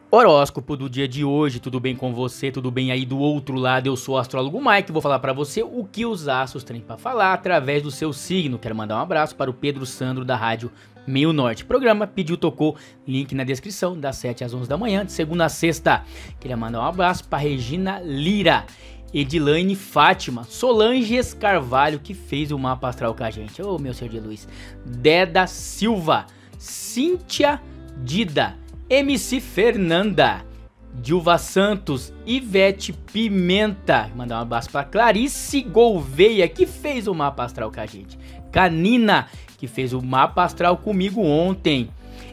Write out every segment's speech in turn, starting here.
Horóscopo do dia de hoje, tudo bem com você? Tudo bem aí do outro lado? Eu sou o astrólogo Mike, vou falar pra você o que os astros têm pra falar através do seu signo. Quero mandar um abraço para o Pedro Sandro da Rádio Meio Norte. Programa Pediu Tocou, link na descrição, das 7 às 11 da manhã, de segunda a sexta. Queria mandar um abraço pra Regina Lira, Edilane Fátima, Solanges Carvalho, que fez o mapa astral com a gente. Ô, meu senhor de luz. Deda Silva, Cíntia Dida, MC Fernanda, Dilva Santos, Ivete Pimenta, mandar um abraço para Clarice Gouveia, que fez o mapa astral com a gente, Canina, que fez o mapa astral comigo ontem,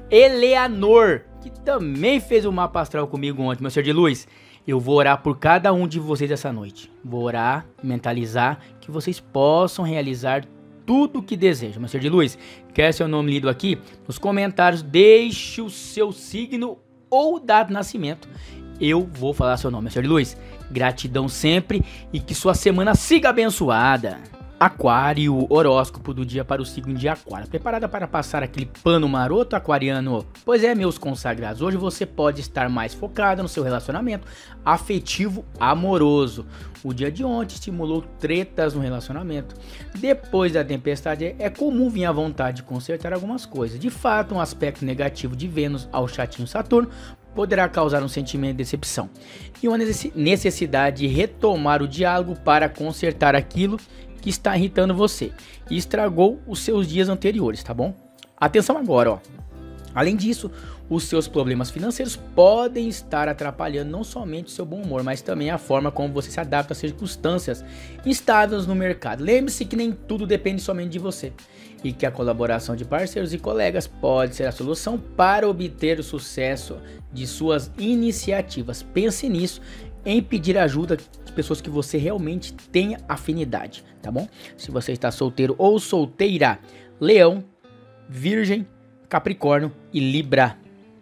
Eleanor, que também fez o mapa astral comigo ontem. Meu senhor de luz, eu vou orar por cada um de vocês essa noite, vou orar, mentalizar, que vocês possam realizar tudo o que deseja. Meu senhor de luz, quer seu nome lido aqui? Nos comentários, deixe o seu signo ou data de nascimento. Eu vou falar seu nome, meu senhor de luz. Gratidão sempre e que sua semana siga abençoada. Aquário, horóscopo do dia para o signo de Aquário. Preparada para passar aquele pano maroto, aquariano? Pois é, meus consagrados, hoje você pode estar mais focado no seu relacionamento afetivo amoroso. O dia de ontem estimulou tretas no relacionamento. Depois da tempestade, é comum vir à vontade de consertar algumas coisas. De fato, um aspecto negativo de Vênus ao chatinho Saturno poderá causar um sentimento de decepção e uma necessidade de retomar o diálogo para consertar aquilo que está irritando você e estragou os seus dias anteriores, tá bom? Atenção agora, ó. Além disso, os seus problemas financeiros podem estar atrapalhando não somente o seu bom humor, mas também a forma como você se adapta às circunstâncias instáveis no mercado. Lembre-se que nem tudo depende somente de você e que a colaboração de parceiros e colegas pode ser a solução para obter o sucesso de suas iniciativas. Pense nisso, em pedir ajuda de pessoas que você realmente tenha afinidade, tá bom? Se você está solteiro ou solteira, Leão, Virgem, Capricórnio e Libra.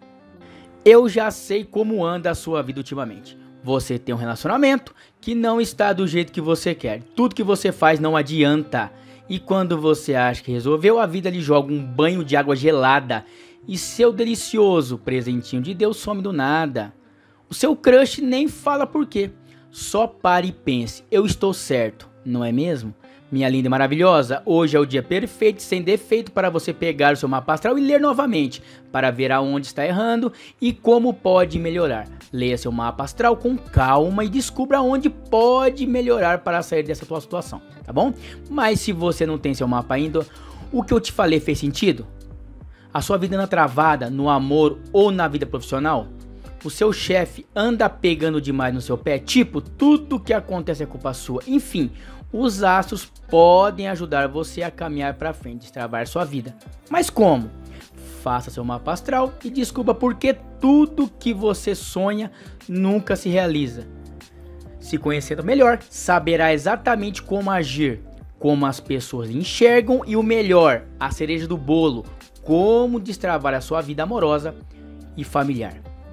Eu já sei como anda a sua vida ultimamente. Você tem um relacionamento que não está do jeito que você quer. Tudo que você faz não adianta. E quando você acha que resolveu, a vida lhe joga um banho de água gelada. E seu delicioso presentinho de Deus some do nada. O seu crush nem fala por quê. Só pare e pense, eu estou certo, não é mesmo? Minha linda e maravilhosa, hoje é o dia perfeito, sem defeito, para você pegar o seu mapa astral e ler novamente, para ver aonde está errando e como pode melhorar. Leia seu mapa astral com calma e descubra onde pode melhorar para sair dessa tua situação, tá bom? Mas se você não tem seu mapa ainda, o que eu te falei fez sentido? A sua vida anda travada no amor ou na vida profissional? O seu chefe anda pegando demais no seu pé? Tipo, tudo que acontece é culpa sua. Enfim, os astros podem ajudar você a caminhar para frente, destravar sua vida. Mas como? Faça seu mapa astral e descubra por que tudo que você sonha nunca se realiza. Se conhecendo melhor, saberá exatamente como agir, como as pessoas enxergam e o melhor, a cereja do bolo, como destravar a sua vida amorosa e familiar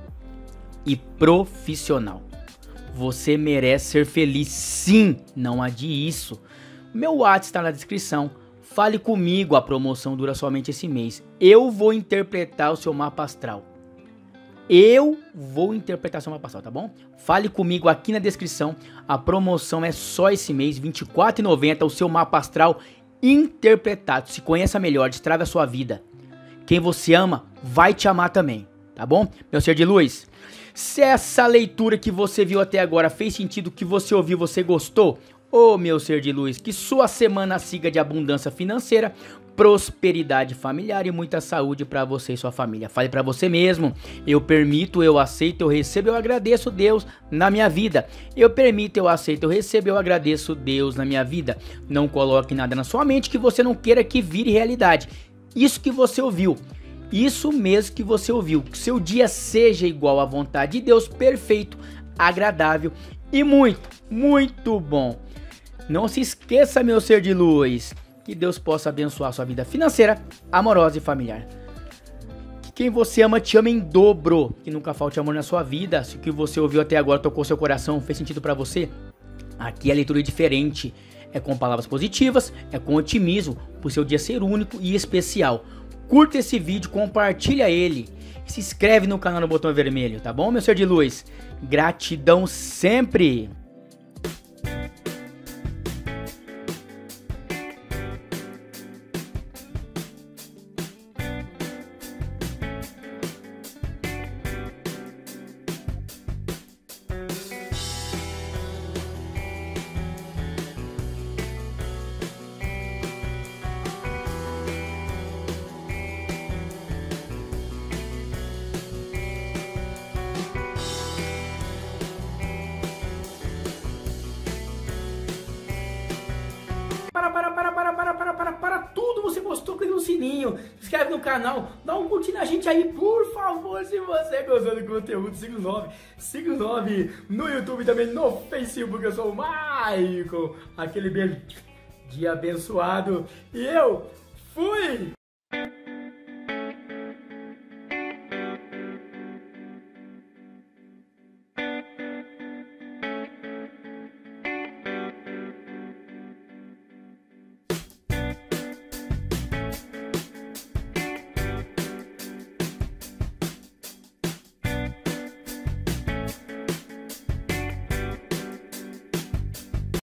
e profissional. Você merece ser feliz, sim, não adie isso. Meu WhatsApp está na descrição. Fale comigo, a promoção dura somente esse mês. Eu vou interpretar o seu mapa astral. Tá bom? Fale comigo aqui na descrição. A promoção é só esse mês, R$ 24,90, o seu mapa astral interpretado. Se conheça melhor, destrave a sua vida. Quem você ama vai te amar também, tá bom? Meu ser de luz, se essa leitura que você viu até agora fez sentido, que você ouviu, você gostou? Ô meu ser de luz, que sua semana siga de abundância financeira, prosperidade familiar e muita saúde para você e sua família. Fale para você mesmo, eu permito, eu aceito, eu recebo, eu agradeço Deus na minha vida. Eu permito, eu aceito, eu recebo, eu agradeço Deus na minha vida. Não coloque nada na sua mente que você não queira que vire realidade. Isso que você ouviu. Isso mesmo que você ouviu, que seu dia seja igual à vontade de Deus, perfeito, agradável e muito, muito bom. Não se esqueça, meu ser de luz, que Deus possa abençoar sua vida financeira, amorosa e familiar. Que quem você ama te ama em dobro, que nunca falte amor na sua vida. Se o que você ouviu até agora tocou seu coração, fez sentido pra você, aqui a leitura é diferente. É com palavras positivas, é com otimismo, por seu dia ser único e especial. Curta esse vídeo, compartilha ele e se inscreve no canal no botão vermelho, tá bom, meu ser de luz? Gratidão sempre! Para tudo, você gostou, clica no sininho, se inscreve no canal, dá um curtir na gente aí, por favor, se você gostou do conteúdo, siga o 9 no YouTube e também no Facebook, eu sou o Maicon, aquele beijo de abençoado, e eu fui!